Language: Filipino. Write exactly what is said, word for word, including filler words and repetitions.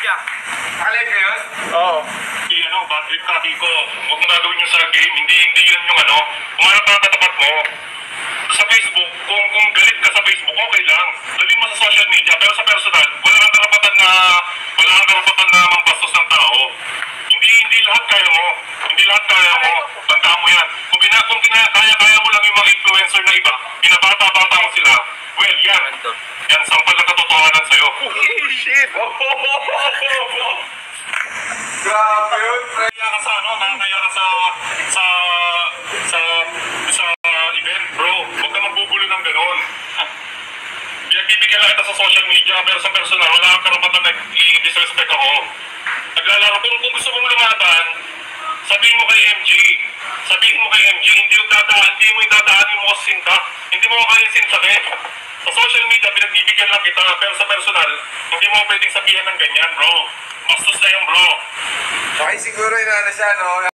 media. Nakalive ka yun? Oo. Si ano, bad trip kaki ko. Huwag mo gagawin yun sa game. Hindi, hindi yun yung ano. Kumarap ka katapat mo. Sa Facebook, kung kung galit ka sa Facebook, okay lang. Dalhin mo sa social media. Pero sa personal, wala kang karapatan na, wala kang karapatan na mambastos ng tao. Hindi, hindi lahat kaya mo. Hindi lahat kaya mo. Tandaan mo yan. Kung, kina, kung kina, kaya-kaya mo lang yung mga influencer na iba, binabata-bata mo sila, well, yan. Yan, sampal na katotohanan sa'yo. Oh, shit! Grabe yun. Kaya ka sa ano, nakakaya ka sa, sa, sa, sa event, bro. Huwag ka magbubulo ng ganon. Pinagbibigyan lang kita sa social media, pero sa personal, wala kang karapatan na i-disrespect ako. Naglalaro, kung, kung gusto mong lumaban, sabihin mo kay M G. Sabihin mo kay M G, hindi yung dadaan, hindi mo yung dadaanin mo kasi sinta. Hindi mo kaya sinsakin. Sa social media, pinagbibigyan lang kita, pero sa personal, hindi mo pwedeng sabihan ng ganyan, bro. Bastos na yung bro. Okay, siguro yun na siya, no?